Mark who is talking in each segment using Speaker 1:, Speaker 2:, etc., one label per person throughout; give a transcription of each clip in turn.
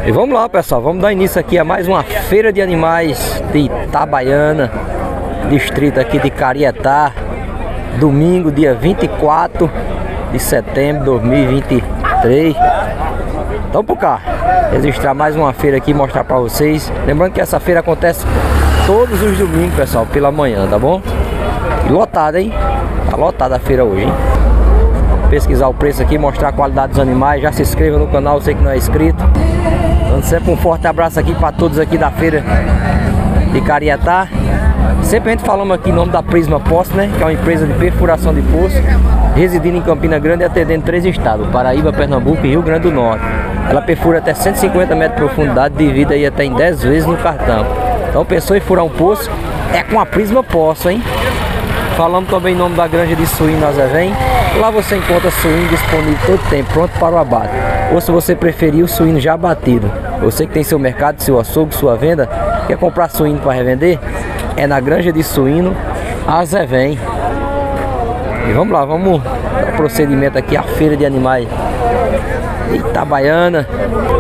Speaker 1: E vamos lá, pessoal, vamos dar início aqui a mais uma feira de animais de Itabaiana, distrito aqui de Carietá, domingo, dia 24 de setembro de 2023. Então por cá, registrar mais uma feira aqui, mostrar pra vocês. Lembrando que essa feira acontece todos os domingos, pessoal, pela manhã, tá bom? E lotada, hein? Tá lotada a feira hoje, hein? Pesquisar o preço aqui, mostrar a qualidade dos animais. Já se inscreva no canal, você que não é inscrito. Dando sempre um forte abraço aqui para todos aqui da feira de Carietá. Sempre a gente falamos aqui em nome da Prisma Poços, né? Que é uma empresa de perfuração de poço, residindo em Campina Grande e atendendo 3 estados: Paraíba, Pernambuco e Rio Grande do Norte. Ela perfura até 150 metros de profundidade, divide aí até em 10 vezes no cartão. Então pensou em furar um poço? É com a Prisma Poços, hein? Falamos também em nome da granja de suíno Azevém. Lá você encontra suíno disponível todo tempo, pronto para o abate. Ou se você preferir, o suíno já abatido. Você que tem seu mercado, seu açougue, sua venda, quer comprar suíno para revender? É na granja de suíno Azevém. E vamos lá, vamos dar procedimento aqui à feira de animais Itabaiana.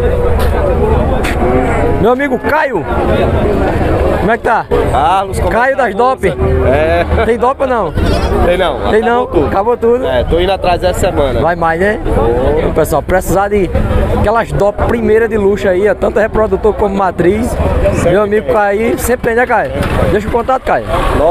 Speaker 1: Meu amigo Caio, como é que tá? Carlos, Caio das DOP.
Speaker 2: É.
Speaker 1: Tem DOP ou não?
Speaker 2: Tem não.
Speaker 1: Tem não? Tudo. Acabou tudo?
Speaker 2: É, tô indo atrás dessa semana.
Speaker 1: Vai mais, né? Então, pessoal, precisar de aquelas DOP primeira de luxo aí, ó, tanto reprodutor como matriz. Sempre meu amigo Caio, sempre tem, né, Caio? Deixa o contato, Caio.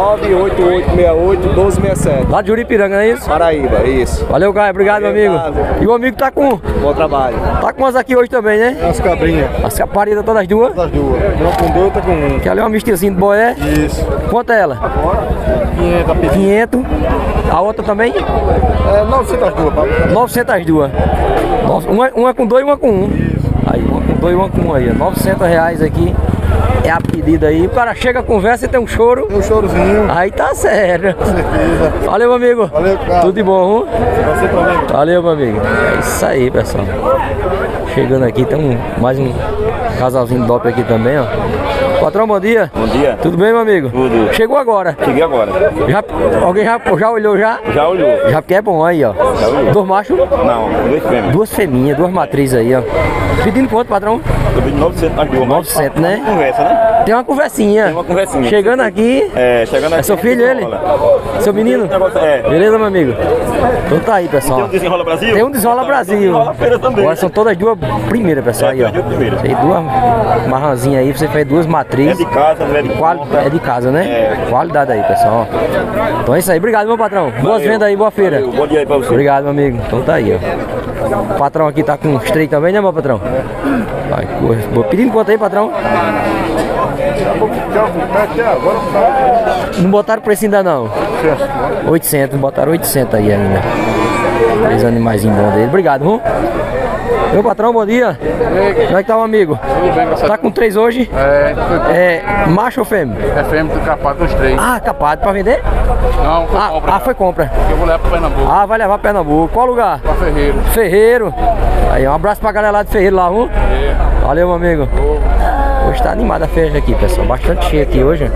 Speaker 2: 98868-1267.
Speaker 1: Lá de Juripiranga, não é isso?
Speaker 2: Paraíba, isso.
Speaker 1: Valeu, Caio. Obrigado, meu amigo. E o amigo tá com...
Speaker 2: Bom trabalho.
Speaker 1: Tá com umas aqui hoje também, né?
Speaker 2: As cabrinhas.
Speaker 1: As paridas todas as duas?
Speaker 2: Todas as duas. Uma com 2, outra com 1.
Speaker 1: Que ali é uma mistiazinha de boé.
Speaker 2: Isso.
Speaker 1: Quanto é ela?
Speaker 2: 500.
Speaker 1: 500. A outra também?
Speaker 2: É, 900 as duas, papai.
Speaker 1: 900 as duas. Uma com 2 e uma com 1. Aí, uma com 2 e uma com 1 aí. 900 reais aqui. É a pedida aí. O cara chega, conversa e tem um choro.
Speaker 2: Tem um chorozinho.
Speaker 1: Aí tá sério.
Speaker 2: Com certeza.
Speaker 1: Valeu, meu amigo.
Speaker 2: Valeu, cara.
Speaker 1: Tudo de bom,
Speaker 2: Você também.
Speaker 1: Valeu, meu amigo. É isso aí, pessoal. Chegando aqui, tem mais um casalzinho de DOP aqui também, ó. Patrão, bom dia.
Speaker 3: Bom dia.
Speaker 1: Tudo bem, meu amigo?
Speaker 3: Tudo.
Speaker 1: Chegou agora.
Speaker 3: Cheguei agora.
Speaker 1: Alguém já olhou já?
Speaker 3: Já olhou?
Speaker 1: Já porque é bom aí, ó.
Speaker 3: Já olhou?
Speaker 1: 2 machos?
Speaker 3: Não, 2 fêmeas.
Speaker 1: 2 fêmeas, 2 matrizes aí, ó. Pedindo quanto, patrão?
Speaker 3: Tô pedindo 900 as duas.
Speaker 1: 900, né?
Speaker 3: Conversa, né?
Speaker 1: Tem uma conversinha.
Speaker 3: Tem uma conversinha.
Speaker 1: Chegando aqui.
Speaker 3: Chegando aqui.
Speaker 1: É seu filho, ele? Seu menino?
Speaker 3: É.
Speaker 1: Beleza, meu amigo? Então tá aí, pessoal.
Speaker 3: Tem um Desenrola Brasil?
Speaker 1: Tem um Desenrola Brasil.
Speaker 3: Desenrola Feira também.
Speaker 1: Agora são todas 2 primeiras, pessoal, aí, ó. Tem 2 marranzinhas aí, você faz 2 matrizes.
Speaker 3: É de casa, não é de
Speaker 1: É de casa, né?
Speaker 3: É.
Speaker 1: Qualidade aí, pessoal. Então é isso aí. Obrigado, meu patrão. Boas vendas aí, boa feira.
Speaker 3: Valeu. Bom dia aí pra você.
Speaker 1: Obrigado, meu amigo. Então tá aí, ó. O patrão aqui tá com uns 3 também, né, meu patrão? Vai, pedindo quanto aí, patrão? Não botaram preço ainda não? 800, botaram 800 aí ainda. 3 animaizinhos bons dele. Obrigado, viu? Meu patrão, bom dia. Como é que tá, meu amigo?
Speaker 4: Tudo bem, você
Speaker 1: Tá com 3 hoje? É macho ou fêmea?
Speaker 4: É fêmea do capado dos 3.
Speaker 1: Ah, capado pra vender?
Speaker 4: Não, foi compra.
Speaker 1: Foi compra.
Speaker 4: Eu vou levar pra Pernambuco.
Speaker 1: Ah, vai levar pra Pernambuco. Qual lugar?
Speaker 4: Pra Ferreiro.
Speaker 1: Ferreiro. Aí, um abraço pra galera lá de Ferreiro lá, viu? Valeu, meu amigo. Hoje tá animada a festa aqui, pessoal. Bastante cheia aqui hoje.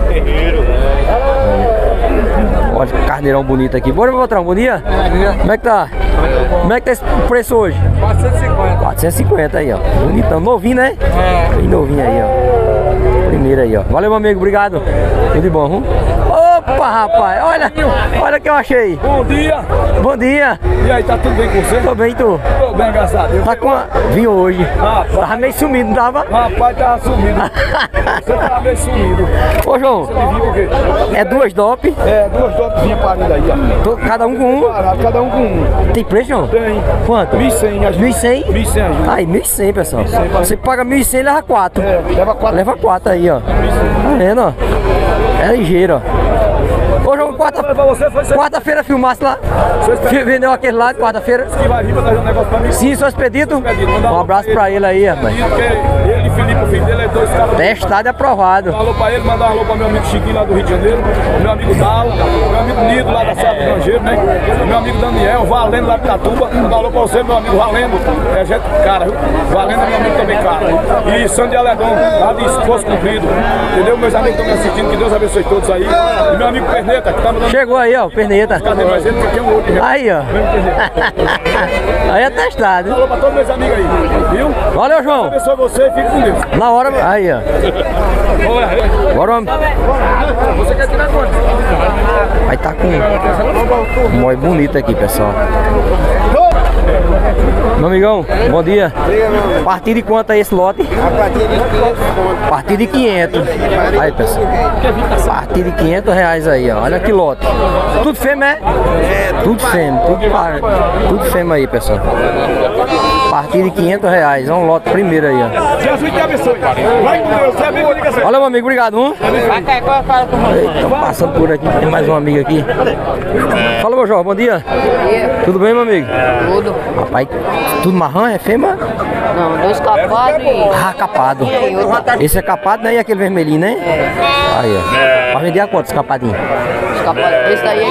Speaker 1: Olha que carneirão bonito aqui. Bora, meu patrão, bom dia? Como é que tá? Como é que tá esse preço hoje?
Speaker 4: 450.
Speaker 1: 450 aí, ó. Bonitão. Novinho, né? Bem novinho aí, ó. Primeiro aí, ó. Valeu, meu amigo. Obrigado. Tudo de bom, viu? Opa, rapaz. Olha o que eu achei.
Speaker 5: Bom dia!
Speaker 1: Bom dia.
Speaker 5: E aí, tá tudo bem com você?
Speaker 1: Tô bem, tu?
Speaker 5: Tô bem, graças a Deus.
Speaker 1: Tá com a... Vinho hoje.
Speaker 5: Rapaz.
Speaker 1: Tava meio sumido, não tava?
Speaker 5: Rapaz, tava sumido. Você tava meio sumido.
Speaker 1: Ô, João.
Speaker 5: Você me viu o quê?
Speaker 1: É 2 DOP.
Speaker 5: É, 2 dopzinhas paridas aí, ó.
Speaker 1: Cada um com 1.
Speaker 5: Parado, cada um com 1.
Speaker 1: Tem preço, João?
Speaker 5: Tem.
Speaker 1: Quanto?
Speaker 5: 1.100 as
Speaker 1: 1.100?
Speaker 5: 1.100 as duas.
Speaker 1: Aí, 1.100, pessoal. Você paga 1.100 e leva 4.
Speaker 5: É, leva 4.
Speaker 1: Leva 4 aí, ó. Tá vendo, ó? É ligeiro, ó. Ô, João, quarta-feira filmasse lá. Vendeu aquele lá de quarta-feira.
Speaker 5: Que vai vir pra trazer um negócio pra mim.
Speaker 1: Sim, só expedito. Um abraço pra ele aí, rapaz.
Speaker 5: Ele Felipe, o filho dele, é 2 caras.
Speaker 1: Testado e aprovado.
Speaker 5: Um alô pra ele, mandar um alô pra meu amigo Chiquinho lá do Rio de Janeiro, meu amigo Dalo, meu amigo Nido lá da Serra do Grangeiro, né? Meu amigo Daniel, Valendo lá de Catuba, mandar um alô pra você, meu amigo Valendo, é gente cara, viu? Valendo é meu amigo também, cara. E Sandy Aledon, lá de Esposo Comprido, entendeu? Meus amigos estão me assistindo, que Deus abençoe todos aí. E meu amigo Perneta, que tá me dando.
Speaker 1: Chegou aí, ó, o Perneta.
Speaker 5: Cadê mais ele? Porque tem um outro.
Speaker 1: Aí, ó. Aí é testado.
Speaker 5: Um alô pra todos meus amigos aí, viu?
Speaker 1: Valeu, João.
Speaker 5: Deus abençoe você e fique com Deus.
Speaker 1: Na hora. Aí, ó. Bora, homem.
Speaker 5: Você quer tirar quanto?
Speaker 1: Aí tá com um mói bonito aqui, pessoal. Meu amigão, bom dia. A partir de quanto é esse lote? A partir de 500. Aí, pessoal. A partir de 500 reais aí, ó. Olha que lote. Tudo fêmea, é? Tudo fêmea. Tudo fêmea aí, pessoal. A partir de 500 reais. É um lote primeiro aí, ó.
Speaker 5: Jesus te abençoe. Vai com Deus. Você é bem bonito.
Speaker 1: Olha, meu amigo, obrigado. Estamos passando por aqui. Tem mais um amigo aqui. Fala, meu João, bom dia. Tudo bem, meu amigo?
Speaker 6: Tudo.
Speaker 1: Rapaz, tudo marrom, é fêmea?
Speaker 6: Não, 2 capados e...
Speaker 1: Ah, capado. Esse é capado, né? E aquele vermelhinho, né? Aí, ó. Vai vender a quantos capadinhos?
Speaker 6: Os capados. Esse daí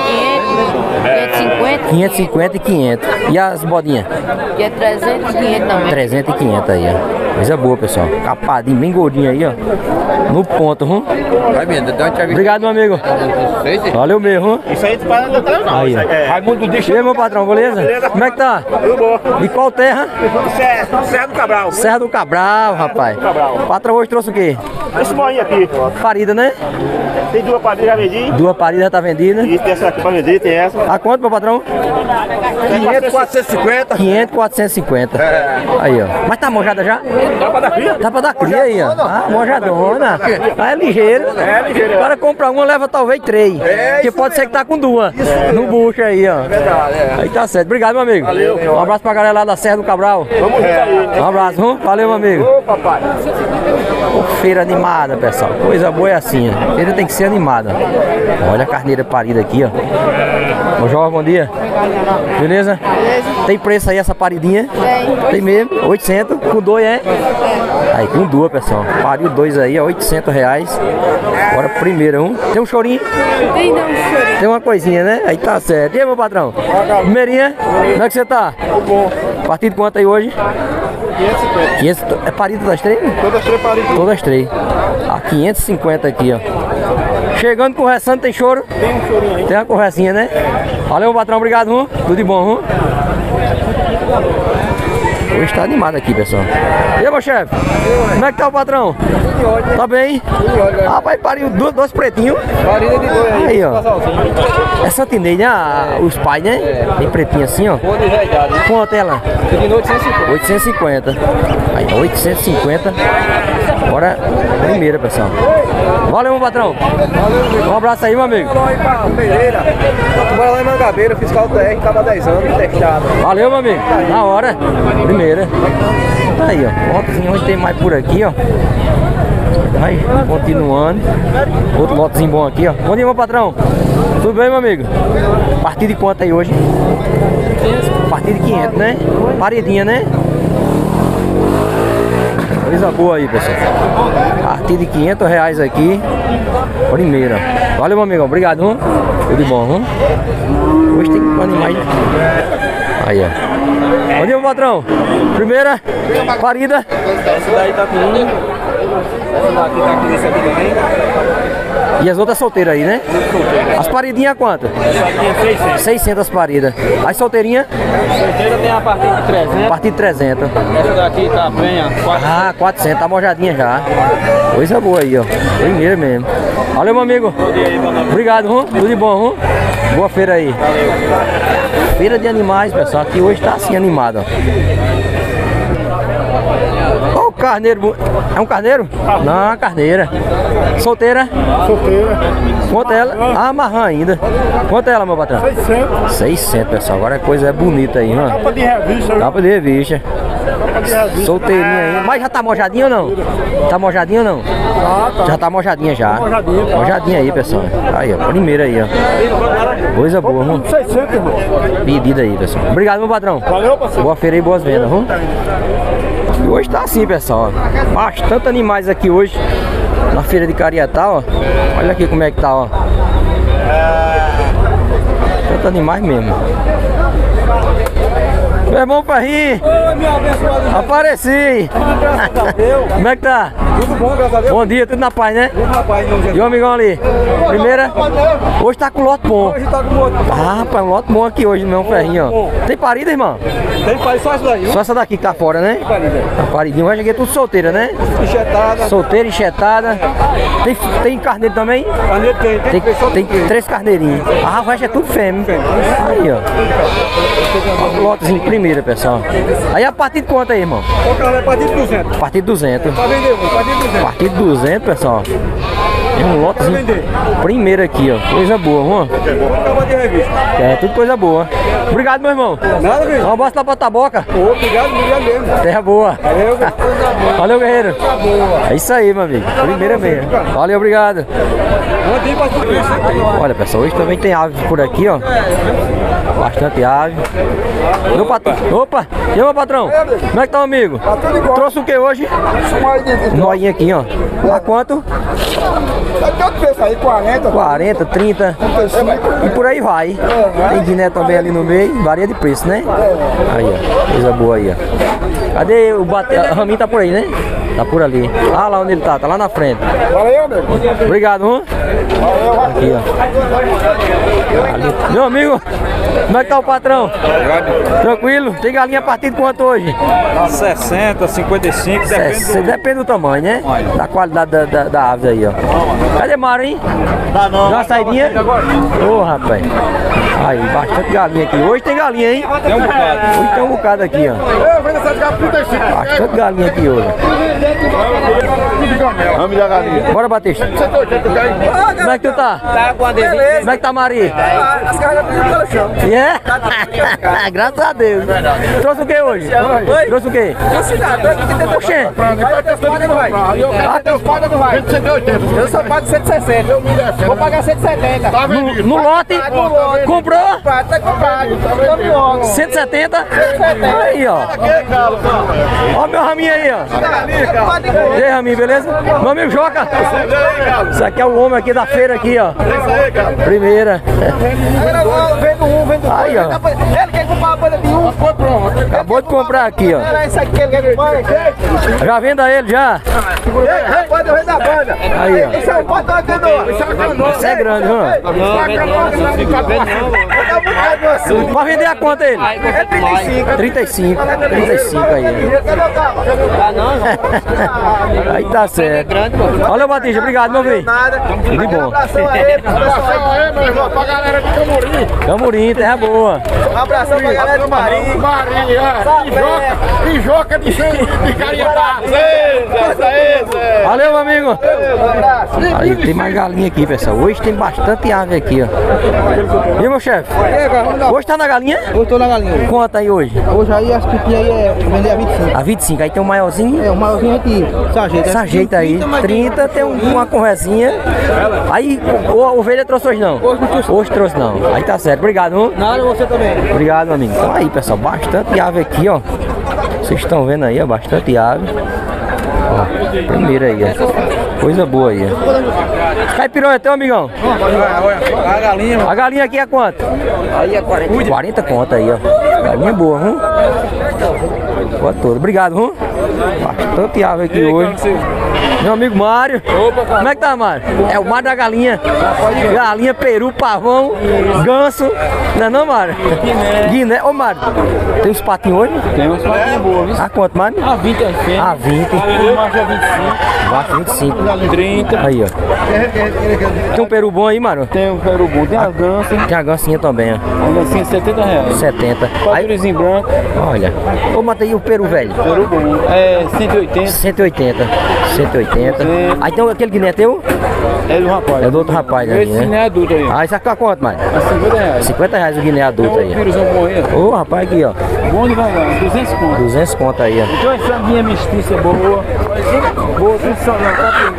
Speaker 6: é 500, 550.
Speaker 1: 550 e 500. E as bodinhas?
Speaker 6: Que é 300 e 500 também.
Speaker 1: 300 e 500 aí, ó. Coisa boa, pessoal. Capadinho, bem gordinho aí, ó. No ponto, Obrigado, meu amigo. Valeu mesmo,
Speaker 3: Isso aí tu para não tá não.
Speaker 1: Aí,
Speaker 3: Isso aí
Speaker 1: ó.
Speaker 3: é.
Speaker 5: Raimundo, deixa
Speaker 1: E aí, meu patrão, beleza? Como é que tá?
Speaker 3: Tudo bom.
Speaker 1: De qual terra?
Speaker 3: Serra do Cabral.
Speaker 1: Serra do Cabral, rapaz. O patrão hoje trouxe o quê?
Speaker 3: Esse moinho aqui.
Speaker 1: Parida, né?
Speaker 3: Tem 2 paridas já vendi.
Speaker 1: 2 paridas já tá vendida.
Speaker 3: E tem essa aqui pra vender, tem essa.
Speaker 1: A quanto, meu patrão?
Speaker 3: 500, 450.
Speaker 1: 500, 450. Aí, ó. Mas tá mojada já?
Speaker 3: Dá pra dar fria?
Speaker 1: Dá pra dar cria aí, ó. Ah, mojadona. Ah, é ligeiro.
Speaker 3: É ligeiro.
Speaker 1: O cara compra uma, leva talvez 3. Porque pode ser que tá com 2 no bucho aí, ó.
Speaker 3: Verdade, é.
Speaker 1: Aí tá certo. Obrigado, meu amigo.
Speaker 3: Valeu.
Speaker 1: Um abraço pra galera lá da Serra do Cabral.
Speaker 3: Vamos junto aí.
Speaker 1: Um abraço, viu? Valeu, meu amigo.
Speaker 3: Ô, papai.
Speaker 1: Feira animada, pessoal. Coisa boa é assim, ó. Feira tem que ser animada. Olha a carneira parida aqui, ó. Ô, Jorge, bom dia. Beleza? Tem preço aí essa paridinha? Tem mesmo? 800. Com 2 é? Aí, com 2, pessoal. Pariu 2 aí, ó. 800 reais. Agora, primeiro, Tem um chorinho?
Speaker 6: Tem não, senhor.
Speaker 1: Tem uma coisinha, né? Aí tá certo. E aí, meu patrão? Primeirinha? Como é que você tá?
Speaker 2: Bom,
Speaker 1: A partir de quanto aí hoje?
Speaker 2: 550.
Speaker 1: 500. É parido das 3?
Speaker 2: Todas 3 paridas.
Speaker 1: Todas 3. A 550 aqui, ó. Chegando conversando, tem choro?
Speaker 2: Tem um chorinho aí.
Speaker 1: Tem uma conversinha, né? Valeu, patrão. Obrigado, Tudo de bom, Hoje tá animado aqui, pessoal. E aí, meu chefe? Como é que tá o patrão? Tá bem? Rapaz, pariu 2 pretinhos.
Speaker 2: Parida de 2 aí.
Speaker 1: Aí, ó. É santinês, né? Os pais, né? Tem pretinho assim, ó.
Speaker 2: Boa de verdade.
Speaker 1: Quanto ela?
Speaker 2: De noite 150.
Speaker 1: 850. Aí, 850. Agora, primeira, pessoal. Valeu, meu patrão. Um abraço aí, meu amigo.
Speaker 2: Bora lá pra Pereira. Bora lá em Mangabeira, fiscal TR, tava 10 anos, testado.
Speaker 1: Valeu, meu amigo. Na hora. Primeira. Tá aí, ó. Lotezinho hoje tem mais por aqui, ó. Vai continuando. Outro lotezinho bom aqui, ó. Bom dia, meu patrão. Tudo bem, meu amigo? A partir de quanto aí hoje? A partir de 500, né? Paredinha, né? Coisa boa aí, pessoal. A partir de 500 reais aqui. Primeira. Valeu, meu amigão. Obrigado, Tudo de bom, Hoje tem animais. Aí, ó. Bom dia, meu patrão. Primeira. Parida.
Speaker 2: Essa daí tá com 1. Essa daqui tá com isso aqui também.
Speaker 1: E as outras solteiras aí, né? As paridinhas quanto? 600 paridas. As solteirinhas?
Speaker 2: Solteira tem a partir de 300.
Speaker 1: A partir de 300.
Speaker 2: Essa daqui tá bem, ó. 400.
Speaker 1: Ah, 400, tá mojadinha já. Coisa boa aí, ó. Primeira mesmo. Valeu, meu amigo. Obrigado, Tudo de bom, Boa feira aí. Feira de animais, pessoal. Aqui hoje tá assim animado, ó. Ó o carneiro. É um carneiro? Não, é uma carneira. Solteira?
Speaker 2: Solteira.
Speaker 1: Quanto ela? Ah, marrã ainda. Quanto ela, meu patrão?
Speaker 2: 600.
Speaker 1: 600, pessoal. Agora a coisa é bonita aí, ó.
Speaker 2: Capa de revista.
Speaker 1: Capa de revista.
Speaker 2: Capa de revista.
Speaker 1: Solteirinha ainda. Mas já tá mojadinha ou não? Tá mojadinha ou não?
Speaker 2: Tá.
Speaker 1: Já tá mojadinha já.
Speaker 2: Mojadinha, tá.
Speaker 1: Mojadinha aí, pessoal. Aí, ó. Primeira aí, ó. Coisa boa,
Speaker 2: 600, irmão.
Speaker 1: Pedida aí, pessoal. Obrigado, meu patrão.
Speaker 2: Valeu, parceiro.
Speaker 1: Boa feira e boas vendas, E hoje tá assim, pessoal, ó. Bastante animais aqui hoje na feira de Cariatá, ó. Olha aqui como é que tá, ó. Tanto animais mesmo. Meu irmão Ferrinho, apareci. Como é que tá?
Speaker 2: Tudo bom, graças a Deus.
Speaker 1: Bom dia, tudo na paz, né?
Speaker 2: Tudo na paz, não, gente.
Speaker 1: E o amigão ali? Primeira? Hoje tá com lote bom.
Speaker 2: Hoje tá com outro.
Speaker 1: Ah, rapaz, um lote bom aqui hoje, meu Ferrinho, ó. Tem parida, irmão?
Speaker 2: Tem pai só isso daí, viu?
Speaker 1: Só essa daqui que tá fora, né?
Speaker 2: Parida.
Speaker 1: A paridinha, hoje aqui é tudo solteira, né?
Speaker 2: Enxetada.
Speaker 1: Solteira, enxetada. Tem carneiro também?
Speaker 2: Carneiro
Speaker 1: Tem 3 carneirinhos. Ah, o resto é tudo fêmea. Aí, ó. Lotezinho de primeira, pessoal. Aí a partir de quanto aí, irmão?
Speaker 2: O carro é a partir de 200.
Speaker 1: A partir de 200.
Speaker 2: Pra vender, a partir de 200.
Speaker 1: A partir de 200, pessoal. Tem um lotezinho primeiro aqui, ó. Coisa boa, vamos?
Speaker 2: Acaba de revista.
Speaker 1: É, tudo coisa boa. Obrigado, meu irmão.
Speaker 2: Nada, velho.
Speaker 1: Um abraço lá pra Taboca.
Speaker 2: Obrigado mesmo.
Speaker 1: Terra boa.
Speaker 2: Valeu, velho.
Speaker 1: Valeu, guerreiro. É isso aí, meu amigo. Primeira mesmo. Valeu, obrigado. Olha, pessoal, hoje também tem ave por aqui, ó. Bastante ave. Meu patrão. Opa! E aí, meu patrão? Como é que tá, amigo? Trouxe o que hoje? Um noinho aqui, ó. A quanto?
Speaker 2: Tanto preço aí, 40.
Speaker 1: 40, 30 e por aí vai. Tem Guiné também ali no meio, varia de preço, né? Aí, ó, coisa boa aí, ó. Cadê o Raminho? Tá por aí, né? Tá por ali. Ah, lá onde ele tá lá na frente.
Speaker 2: Valeu, meu.
Speaker 1: Obrigado, aqui, ó. Ali. Meu amigo, como é que tá o patrão? Tranquilo? Tem galinha a partir de quanto hoje?
Speaker 3: 60, 55,
Speaker 1: Depende do tamanho, né? Da qualidade da ave aí, ó. Cadê Mário, hein?
Speaker 3: Dá não.
Speaker 1: Dá uma saidinha? Ô, rapaz. Aí, bastante galinha aqui. Hoje tem galinha, hein?
Speaker 3: Tem um bocado.
Speaker 1: Hoje tem um bocado aqui, ó. Bastante galinha aqui hoje.
Speaker 3: Vamos da galinha.
Speaker 1: Bora, Batista. Como é que tu tá?
Speaker 6: Tá com a
Speaker 1: Como é que tá, Mari?
Speaker 2: As caras já pelo chão.
Speaker 1: É? Graças a Deus. Trouxe o que hoje? Trouxe o que? Oxê.
Speaker 2: Eu só pago 160. Vou pagar 170.
Speaker 1: No lote? Comprou?
Speaker 2: Tá comprado.
Speaker 1: 170? Aí, ó. Ó meu Raminho aí, ó. E aí, Raminho, beleza? Meu amigo Joca. Isso aqui é o homem aqui da feira aqui, ó. Primeira.
Speaker 2: Vendo um.
Speaker 1: Aí, ó.
Speaker 2: Ele quer comprar a banda de um.
Speaker 1: Acabou de comprar aqui, ó.
Speaker 2: Era isso aqui que ele quer comprar.
Speaker 1: Já venda ele, já.
Speaker 2: Pode eu da banda.
Speaker 1: Aí, ó.
Speaker 2: Esse é o patrão da canoa.
Speaker 1: Isso é grande, viu? Vai vender a quanto ele?
Speaker 2: É 35.
Speaker 1: 35 aí. Aí tá certo. Valeu, Batista. Obrigado, meu filho. Tudo de bom.
Speaker 2: Abração a ele.
Speaker 3: Meu irmão, pra galera de Camorim.
Speaker 1: Camurim, terra boa.
Speaker 2: Um abração pra galera do Marinho.
Speaker 3: E joca de Cariatá.
Speaker 1: Valeu, meu amigo. Aí tem mais galinha aqui, pessoal. Hoje tem bastante ave aqui, ó. E meu chefe? Hoje tá na galinha?
Speaker 2: Eu tô na galinha.
Speaker 1: Conta aí hoje.
Speaker 2: Hoje aí as pequenas aí é vender a 25.
Speaker 1: A 25. Aí tem um maiorzinho.
Speaker 2: O maiorzinho a gente se ajeita.
Speaker 1: Se ajeita aí. 30, tem uma conversinha. Aí, o ovelha trouxe hoje não? Hoje trouxe não. Aí tá certo. Obrigado, viu?
Speaker 2: Nada, você também.
Speaker 1: Obrigado, meu amigo. Então aí, pessoal, bastante ave aqui, ó. Vocês estão vendo aí, ó, bastante ave. Ó, primeira aí, ó. Coisa boa aí, ó. Caipirão é teu, amigão?
Speaker 2: A galinha.
Speaker 1: A galinha aqui é quanto?
Speaker 2: Aí é 40.
Speaker 1: 40 conto aí, ó. Galinha boa, viu? Boa toda. Obrigado, viu? Bastante ave aqui hoje. Meu amigo Mário. Como é que tá, Mário? É o Mário da galinha. Galinha, peru, pavão, ganso. Não é não, Mário? Guiné. Ô, Mário, tem uns patinhos hoje?
Speaker 3: Tem uns patinhos boas, viu?
Speaker 1: A quanto, Mário?
Speaker 3: A 20 é fêmea.
Speaker 1: A 20.
Speaker 3: Macho é 25.
Speaker 1: Baixo 25.
Speaker 3: 30.
Speaker 1: Aí, ó. Tem um peru bom aí, Mário?
Speaker 3: Tem o peru bom, tem a gança.
Speaker 1: Tem a gancinha também, ó.
Speaker 3: A gancinha R$70.
Speaker 1: 70. Aí,
Speaker 3: Padurizinho branco.
Speaker 1: olha. Ô, mata aí o peru velho.
Speaker 3: Peru bom. É 180.
Speaker 1: 180. 180. Aí tem aquele guiné teu?
Speaker 3: É do rapaz.
Speaker 1: É do outro rapaz ali,
Speaker 3: Esse
Speaker 1: né?
Speaker 3: é adulto aí.
Speaker 1: Ah, isso aqui tá quanto, mais?
Speaker 3: A R$50.
Speaker 1: 50 reais o guiné adulto
Speaker 3: Tem
Speaker 1: aí.
Speaker 3: um piruzão bom aí.
Speaker 1: Ô, rapaz, aqui, ó.
Speaker 3: Bom devagar, 200 conto.
Speaker 1: 200 conto aí, ó.
Speaker 3: Tem uma franguinha mestiça boa. Boa, tudo só.
Speaker 1: Tá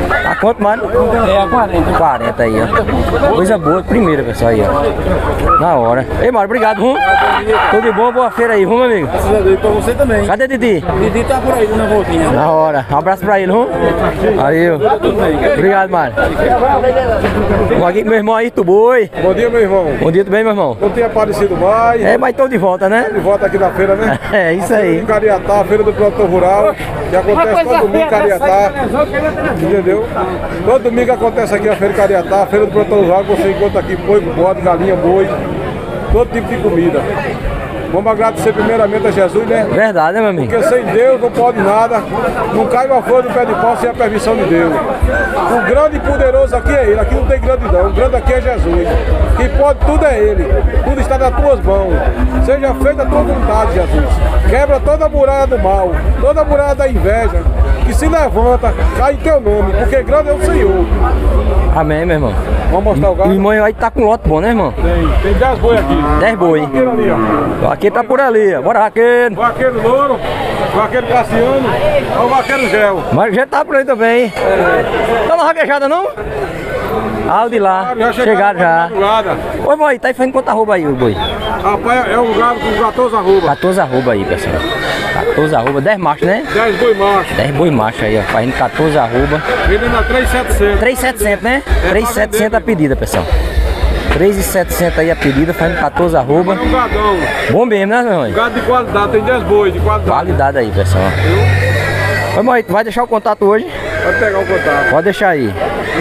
Speaker 1: quanto, mano?
Speaker 3: É a 40.
Speaker 1: 40 aí, ó. Coisa boa, primeira, pessoal, aí, ó. Na hora. Ei, Mário, obrigado, Rum. Tudo de bom, boa feira aí, Rum, amigo.
Speaker 3: Graças a Deus, pra você também.
Speaker 1: Cadê Didi?
Speaker 3: Didi tá por aí, na voltinha.
Speaker 1: Na hora. Um abraço pra ele, Rum. Aí, ó. Obrigado, Mário. Vou aqui com meu irmão aí, Tuboi.
Speaker 2: Bom dia, meu irmão.
Speaker 1: Bom dia, tudo bem, meu irmão?
Speaker 2: Não tem aparecido mais.
Speaker 1: É, mas tô de volta, né?
Speaker 2: De volta aqui na feira, né?
Speaker 1: É, isso aí.
Speaker 2: Em Cariatá, a feira do produtor rural, que acontece todo domingo em Cariatá. Entendeu? Todo domingo acontece aqui a feira de Cariatá, a feira do produtor rural, você encontra aqui boi, bode, galinha, boi, todo tipo de comida. Vamos agradecer primeiramente a Jesus, né?
Speaker 1: Verdade, né, meu amigo?
Speaker 2: Porque sem Deus não pode nada, não cai uma flor do pé de pau sem a permissão de Deus. O grande e poderoso aqui é Ele, aqui não tem grande não, o grande aqui é Jesus. Quem pode tudo é Ele, tudo está nas tuas mãos. Seja feita a tua vontade, Jesus. Quebra toda a muralha do mal, toda a muralha da inveja, que se levanta, cai em teu nome, porque grande é o Senhor.
Speaker 1: Amém, meu irmão.
Speaker 2: Vamos mostrar o
Speaker 1: O
Speaker 2: gado?
Speaker 1: irmão aí tá com lote bom, né, irmão?
Speaker 2: Tem 10 boi aqui.
Speaker 1: 10 boi.
Speaker 2: Vaqueiro ali, ó.
Speaker 1: O vaqueiro tá por ali, ó. Bora, vaqueiro.
Speaker 2: Vaqueiro louro, vaqueiro Cassiano, é o vaqueiro Gel.
Speaker 1: Mas já tá por aí também. Tá na vaquejada, não? Ah, o de lá. Chegaram já. Ô, irmão, aí, tá fazendo quanto arroba aí, o boi?
Speaker 2: Rapaz, é um gado com 14 arroba.
Speaker 1: 14 arroba aí, pessoal. 14 arroba, 10 machos, né?
Speaker 2: 10 boi macho.
Speaker 1: 10 boi macho aí, ó. Fazendo 14 arroba.
Speaker 2: Vendendo a 3,700.
Speaker 1: 3,700, né? 3,700 a pedida, pessoal. 3,700 aí a pedida, fazendo 14 arroba.
Speaker 2: É um gadão.
Speaker 1: Bom mesmo, né, meu irmão?
Speaker 2: Gado de qualidade, tem 10 boi de qualidade.
Speaker 1: Qualidade aí, pessoal. Ô, irmão, tu vai deixar o contato hoje?
Speaker 2: Pode pegar o contato.
Speaker 1: Pode deixar aí.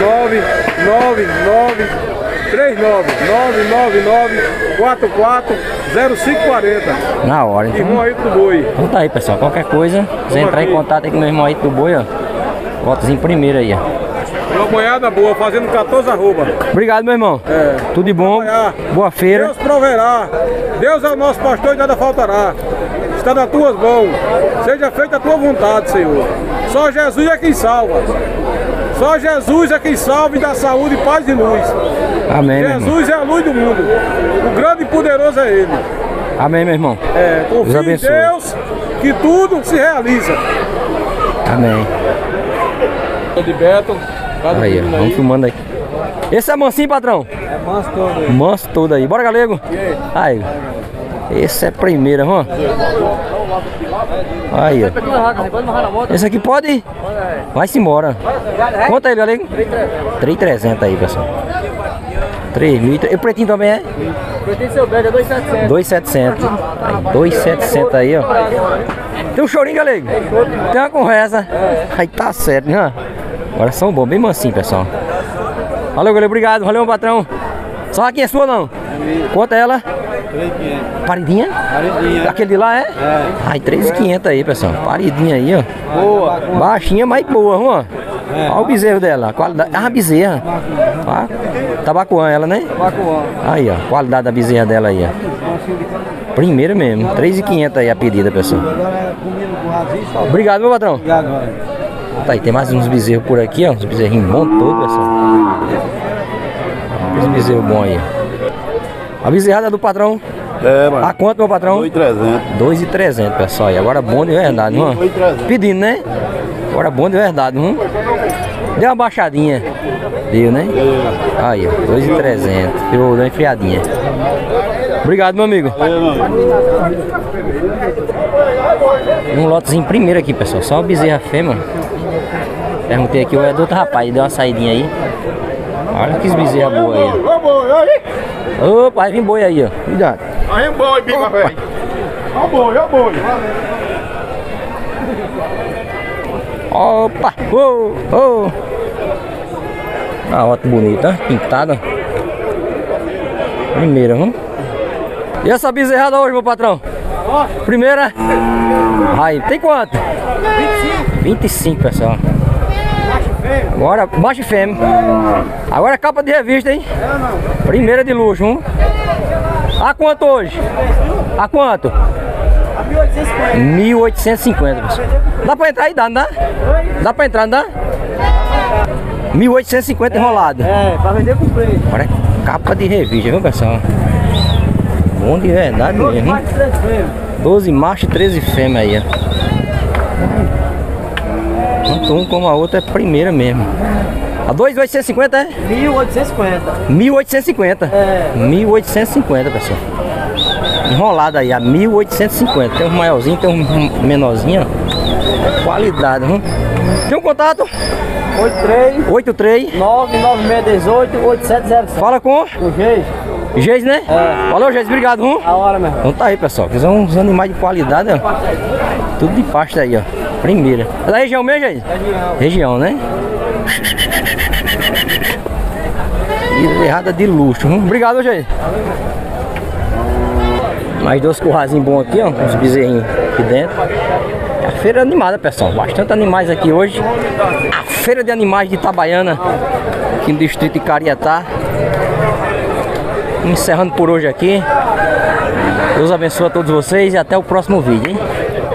Speaker 2: 999-440540.
Speaker 1: Na hora, então.
Speaker 2: Irmão aí do boi.
Speaker 1: Então tá aí, pessoal. Qualquer coisa, você entrar em contato aí com meu irmão aí do boi, ó. Votozinho primeiro aí, ó.
Speaker 2: Uma boiada boa, fazendo 14 arroba.
Speaker 1: Obrigado, meu irmão.
Speaker 2: É.
Speaker 1: Tudo de bom.
Speaker 2: Apoiar.
Speaker 1: Boa feira.
Speaker 2: Deus proverá. Deus é o nosso pastor e nada faltará. Está nas tuas mãos. Seja feita a tua vontade, Senhor. Só Jesus é quem salva. Só Jesus é quem salva e dá saúde, paz e luz.
Speaker 1: Amém, meu irmão.
Speaker 2: Jesus é a luz do mundo. O grande e poderoso é Ele.
Speaker 1: Amém, meu irmão.
Speaker 2: É,
Speaker 1: Deus
Speaker 2: confia em
Speaker 1: abençoe.
Speaker 2: Deus que tudo se realiza.
Speaker 1: Amém.
Speaker 2: De Beto.
Speaker 1: Aí, ó. Vamos filmando aqui. Esse é mansinho, patrão?
Speaker 2: É manso todo aí.
Speaker 1: Manso todo aí. Bora, galego. Aí. Esse é primeiro, ó. Aí, ó. Esse aqui pode ir? Vai-se embora. Quanto aí, galego? 3.300 aí, pessoal. 3.000. E o pretinho também é?
Speaker 3: Pretinho seu belo, é 2,700.
Speaker 1: 2.700. Aí, 2.700 aí, ó. Tem um chorinho, galego? Tem uma conversa. Aí tá certo, né? Agora são bons, bem mansinho, pessoal. Valeu, galego. Obrigado. Valeu, patrão. Só aqui é sua, não? Quanto é ela?
Speaker 3: 3,500.
Speaker 1: Paridinha?
Speaker 3: Paridinha.
Speaker 1: Aquele de lá é?
Speaker 3: É.
Speaker 1: Ai, 3.500 aí, pessoal. Paridinha aí, ó.
Speaker 3: Boa.
Speaker 1: Baixinha, mas boa, ó. Olha o bezerro dela. A qualidade. Ah, a bezerra. Ah, Tabacuã ela, né?
Speaker 3: Bacuã.
Speaker 1: Aí, ó. Qualidade da bezerra dela aí, ó. Primeira mesmo. 3.500 aí a pedida, pessoal. Obrigado, meu patrão.
Speaker 3: Obrigado, mano.
Speaker 1: Tá aí, tem mais uns bezerros por aqui, ó. Uns bezerrinhos bons todos, pessoal. Esse bezerro bom aí. A bezerrada do patrão.
Speaker 7: É, mano.
Speaker 1: A quanto, meu patrão?
Speaker 7: 2.300.
Speaker 1: 2.300, pessoal. E agora bom de verdade, não?
Speaker 7: 2.300.
Speaker 1: Pedindo, né? Agora bom de verdade, não? Deu uma baixadinha. Deu, né? Aí, ó. 2.300. Deu uma enfriadinha. Obrigado, meu amigo. Um lotezinho primeiro aqui, pessoal. Só o bezerra fêmea. Perguntei aqui, o é do outro rapaz. Deu uma saidinha aí. Olha que bezerra boa aí, ó. Opa, aí vem boi aí, ó. Cuidado.
Speaker 2: Aí um boi, bica, velho. Ó o boi, ó o boi.
Speaker 1: Opa! Oh, oh. Ah, ó, bonita, pintada. Primeira, vamos. E essa bezerrada hoje, meu patrão? Primeira. Aí, tem quanto? 25. 25, pessoal. Agora, macho e fêmea. Agora capa de revista, hein? Primeira de luxo, hein? A quanto hoje? A quanto? 1.850, pessoal. Dá pra entrar aí, dá, não dá? Dá pra entrar, não dá? 1.850 enrolado.
Speaker 3: É, pra vender com preço.
Speaker 1: Agora é capa de revista, viu, pessoal? Bom de verdade mesmo, hein? 12 macho e 13 fêmea aí, ó. Tanto um como a outra é primeira mesmo. A 2.850 é?
Speaker 3: 1850.
Speaker 1: 1.850.
Speaker 3: É.
Speaker 1: 1.850, pessoal. Enrolado aí, a 1.850. Tem um maiorzinho, tem um menorzinho, ó. Qualidade, viu? Tem um contato?
Speaker 3: 83
Speaker 1: 83
Speaker 3: 99618 8707.
Speaker 1: Fala com
Speaker 3: O Geis.
Speaker 1: Geis, né?
Speaker 3: É.
Speaker 1: Valeu, Geis, obrigado, viu?
Speaker 3: A hora, meu irmão.
Speaker 1: Então tá aí, pessoal. Fizer uns animais de qualidade, ó. Tudo de pasta aí, ó. Primeira. É da região mesmo, Geis? Região, né? E errada de luxo, viu? Obrigado, Geis. Mais dois currazinhos bons aqui, ó. Uns bezerrinhos aqui dentro. É a feira animada, pessoal. Bastante animais aqui hoje. A feira de animais de Itabaiana, aqui no distrito de Cariatá. Encerrando por hoje aqui. Deus abençoe a todos vocês e até o próximo vídeo, hein?